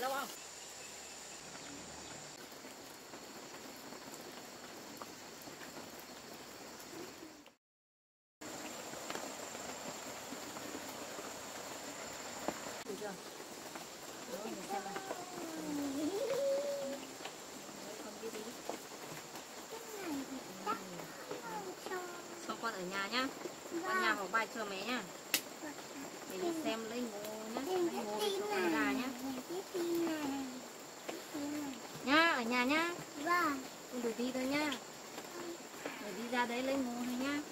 lâu không? Được chưa? Đó, mình xem này. Con cái gì? Xong con ở nhà nhá. Con nhà vào bài cho mẹ nhá. Để đi xem lấy ngô nhá. Lấy ngô đi cho con gà nhá. Nhá, ở nhà nhá. Vâng. Con đừng đi đâu nhá. Để đi ra đấy lấy ngô thôi nhá.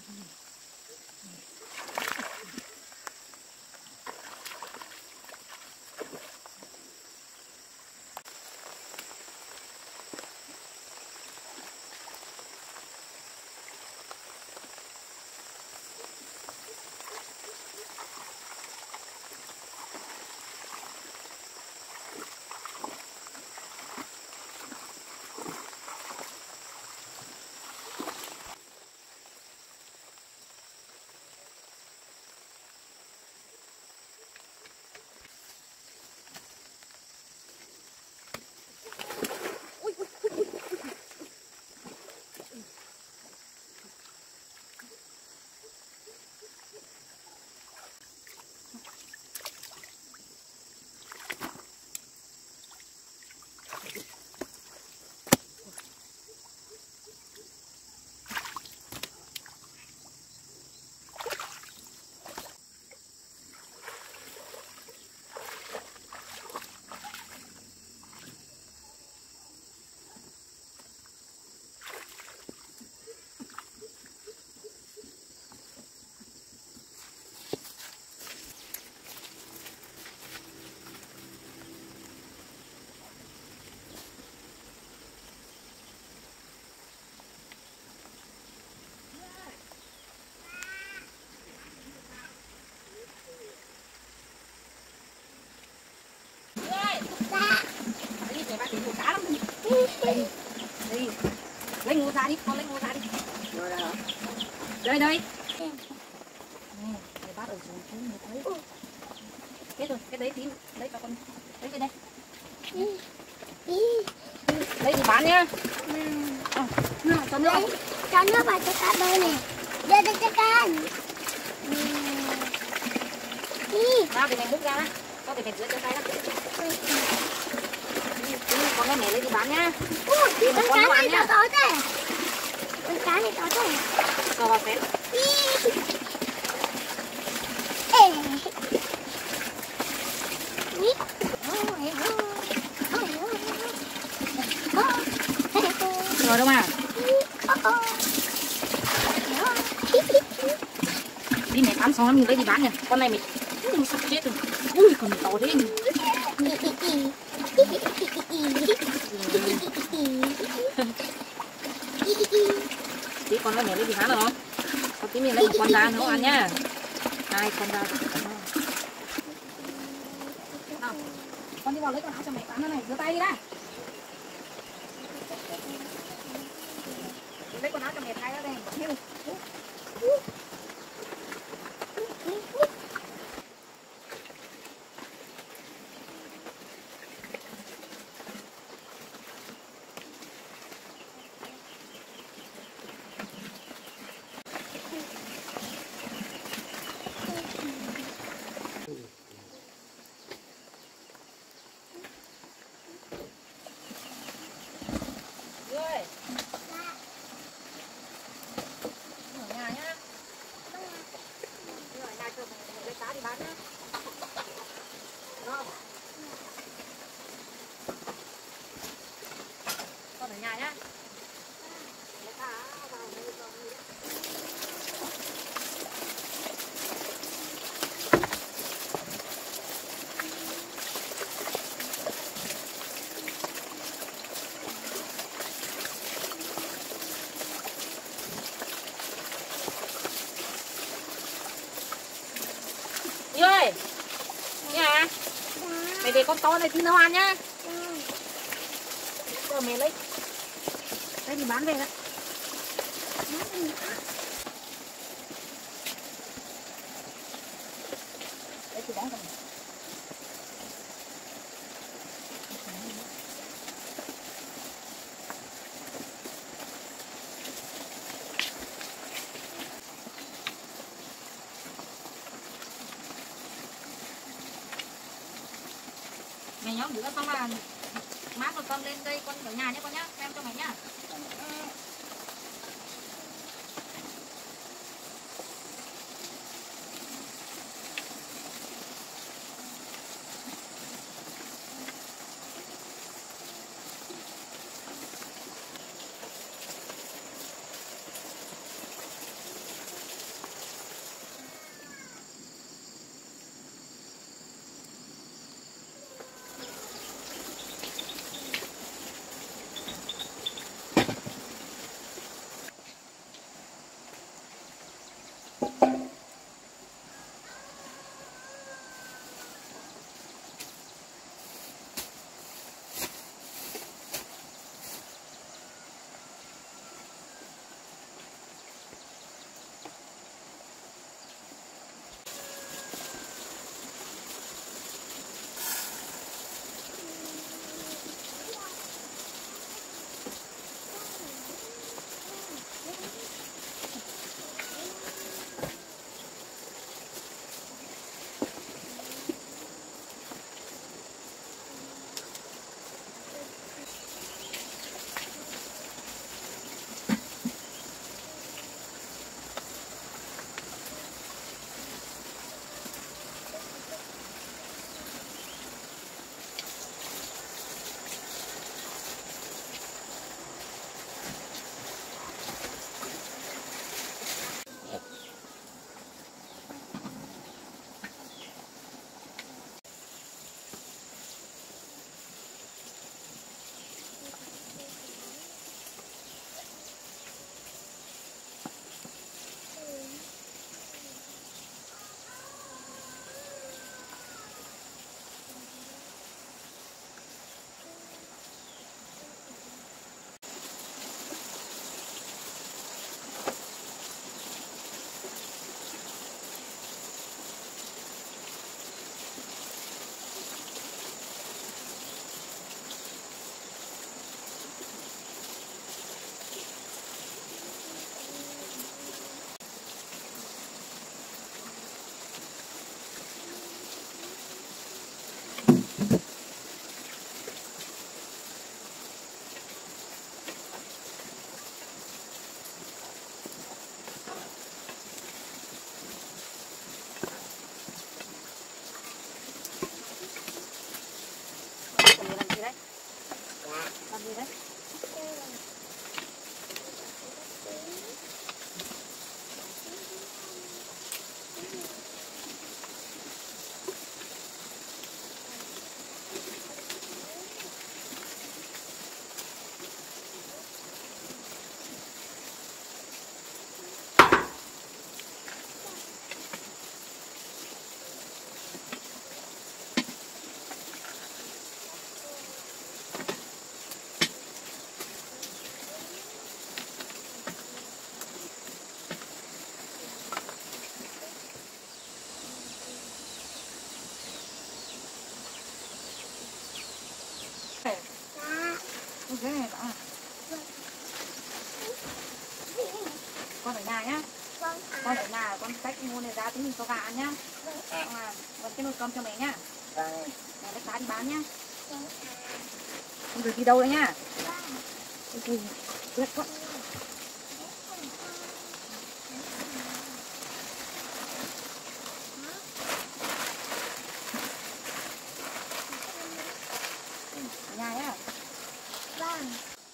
Lấy ngô ra đi, con lấy ngô ra đi. Rồi đó. Đây đây. Đây bác ở xuống xuống thấy. Hết rồi, cái đấy tím, lấy cho con. Lấy cái đây. Lấy thì bán nhá. Cho nước vào cho cá bơi này. Đưa đây cho can. Ra thì mình múc ra. Có thể mình rửa cho tay đó. Con cái này lấy đi bán nhá. Con cá này to to thế. Con cá này to thế. Cho vào phép. Rồi đâu mà. Đi mẹ tắm xong mình lấy đi bán nè. Con này mình sắp chết rồi. Ui còn to thế nhỉ. Tí con lấy mẹ lấy đi bán rồi. Còn tí mình lấy một con ra nữa ăn nhá. 2 con ra. Nào. Con đi vào lấy con áo cho mẹ tắm này, rửa tay đi đã. Lấy con áo cho mẹ thay ra đây. Con ở nhà nhá. Như ơi, nhà mày về con to này tí nữa ăn nhá. Giờ mẹ lấy đi bán về đó. Đấy thì bán cho mày. Mày nhóm bữa xong là má của con lên đây con ở nhà nhé con nhá, xem cho mày nhá. ghê đã. Con ở nhà nhá. Vâng. Con ở nhà con cách mua này ra tí mình cho gà ăn nhá. Còn cái nồi cơm cho mẹ nhá. Vâng. Mẹ lấy cá đi bán nhá. Vâng. Không được đi đâu nữa nhá. Vâng. Ui, ướt quá. Ở nhà nhá. Vâng.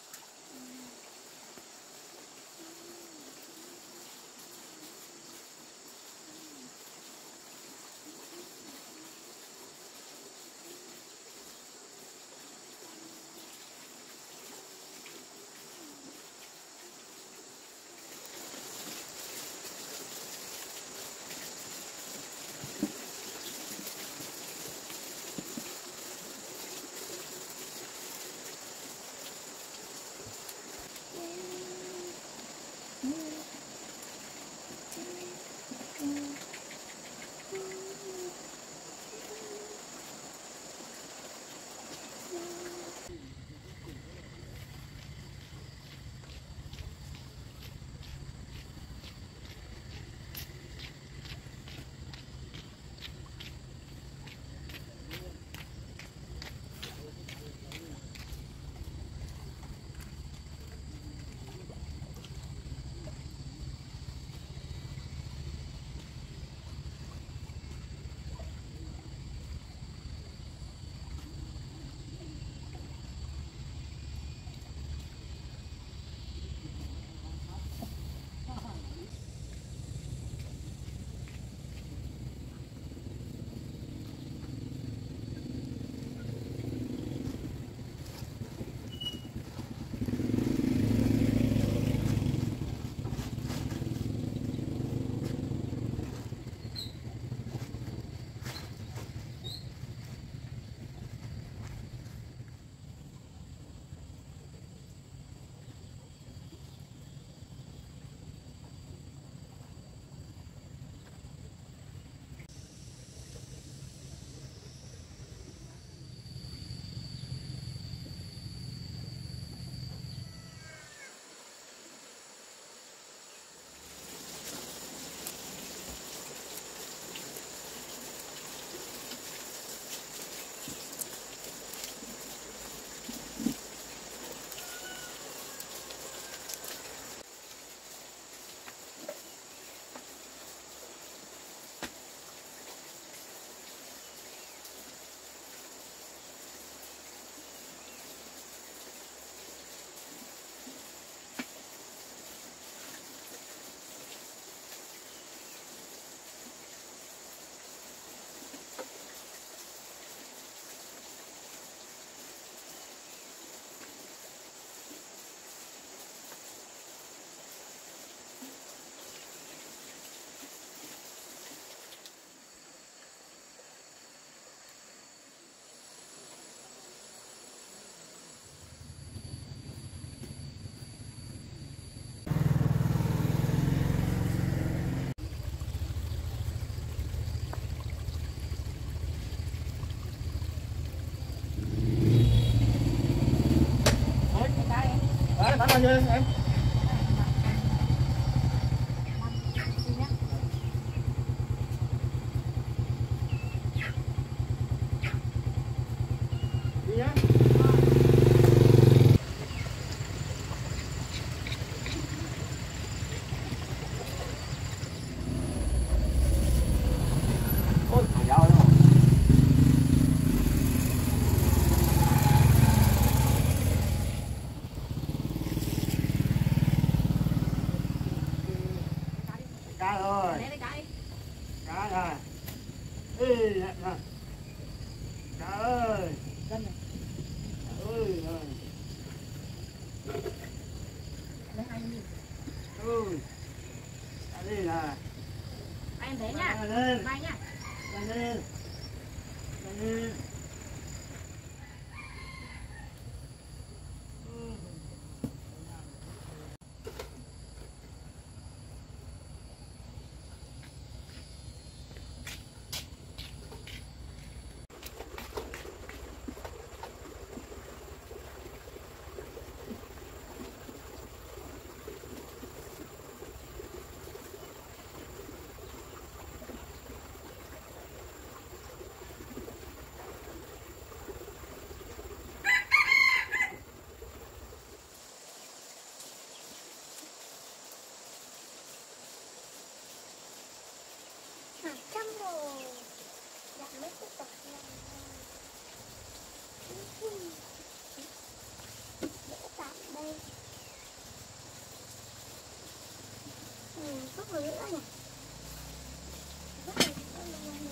Bán bao nhiêu em? Đi nhá. Ôi, phải giao đấy. Cá rồi. Cá rồi. Ê, nè. Cá ơi. Dân này. Ơi ơi. Lấy 20.000. Ui. Cá đi là. Anh thế nhá. Lên. Bye nhá. Lên. Lên. vứt vào nữa nhỉ. Vứt vào nữa.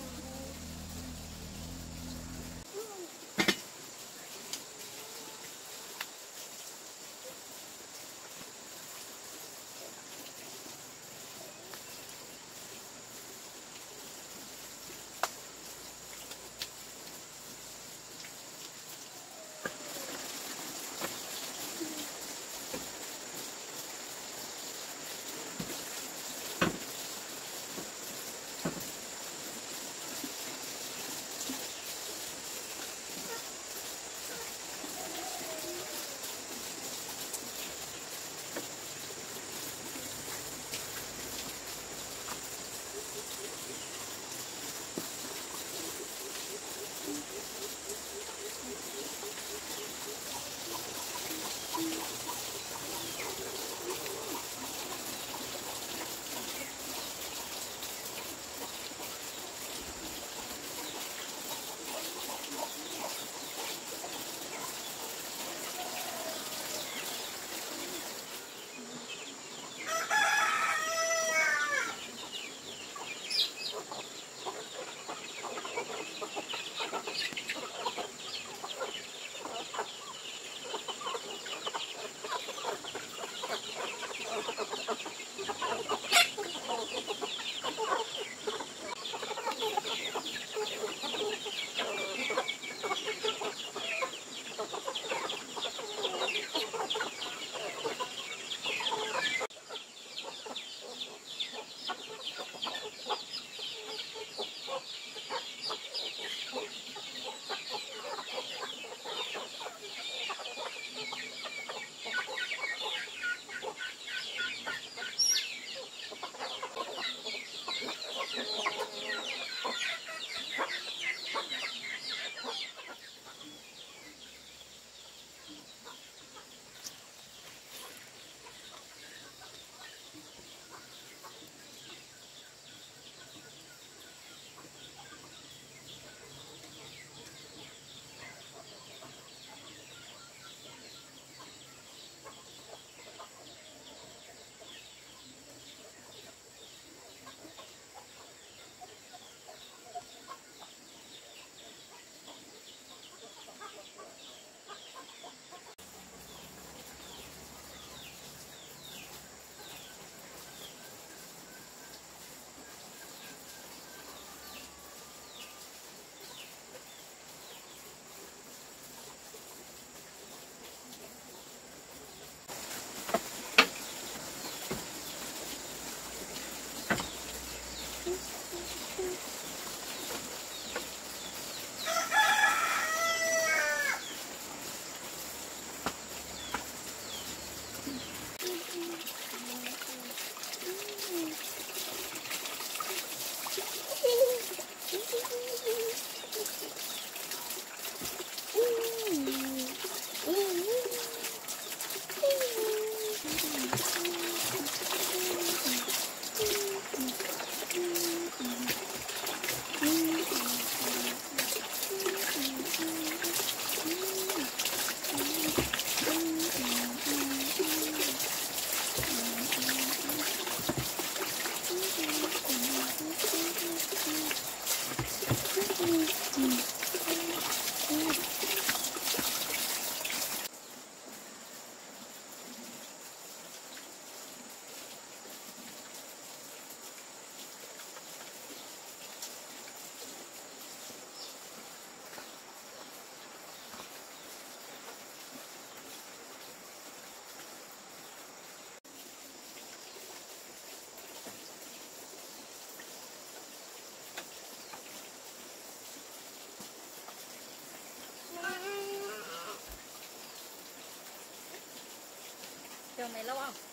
Chờ mày lâu không?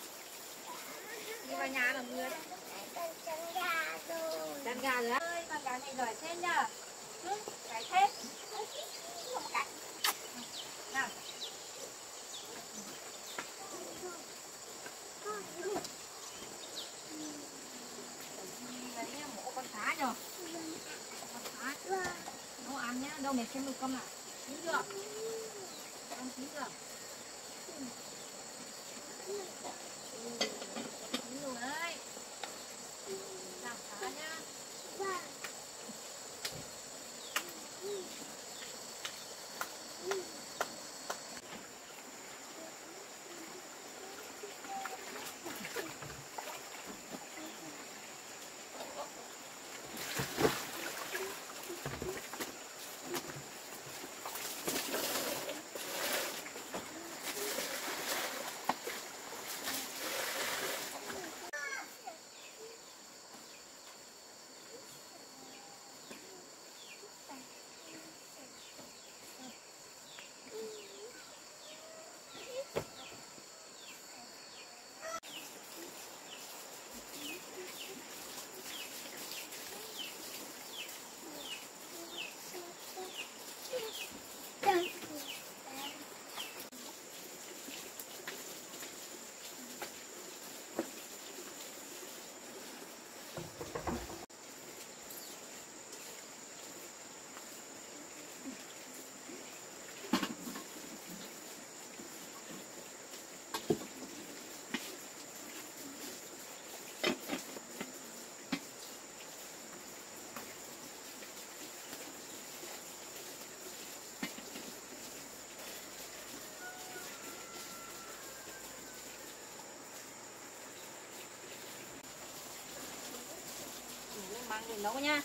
Đi vào nhà làm mưa đấy. Chăn gà rồi á. Ơi, con gà này giỏi thêm nhá. Cái thêm. Nào. Đấy là mổ con cá rồi. Con cá. Nấu ăn nhá. Đâu mẹ xem được con nào. Chín chưa? Con chín chưa? Chín rồi đấy. Làm cá nhá. Mang đi nấu nha.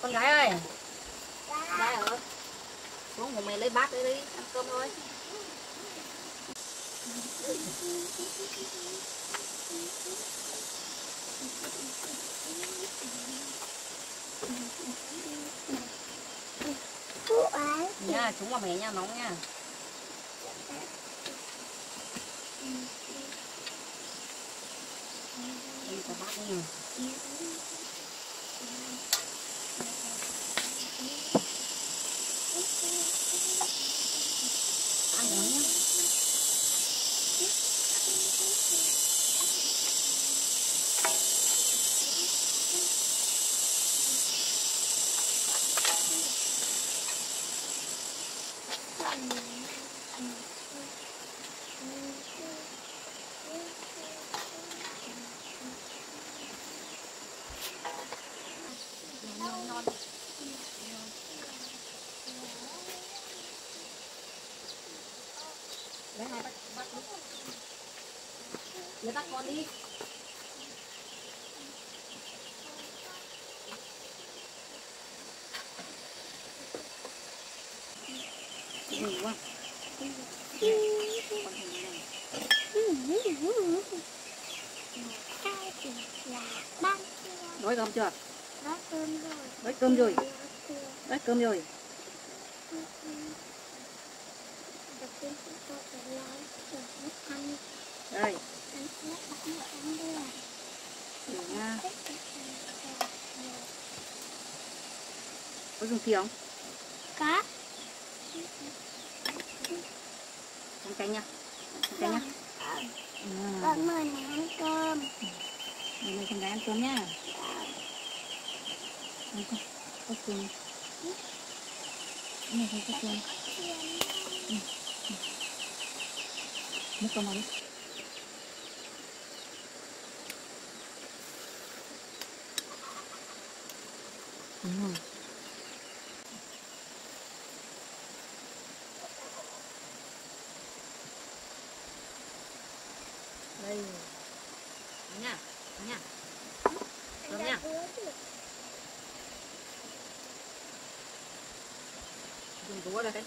Con gái ơi. Gái ở. Xuống cùng mày lấy bát đi ăn cơm thôi. Nha, chúng vào mẹ nha, nóng nha. Đi cho bát đi. Ăn uống nhá. Lấy hai bát đi. Lấy bát con đi. Nhiều quá. Đói cơm chưa? Đói cơm rồi. Đói cơm rồi. Đây. Để nha. Có dùng thìa không? Có. Con canh nha. Con canh nha. Con mời mẹ ăn cơm. Mời con gái ăn cơm nha. Có cơm. Này thấy có cơm. Nước cơm vào đi. Đây nha, nha, cơm nha. Dùng túa đây.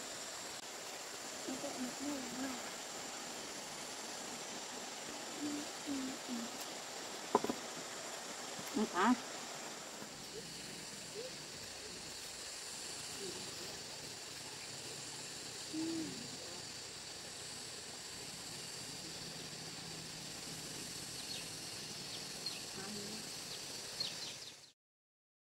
Không có.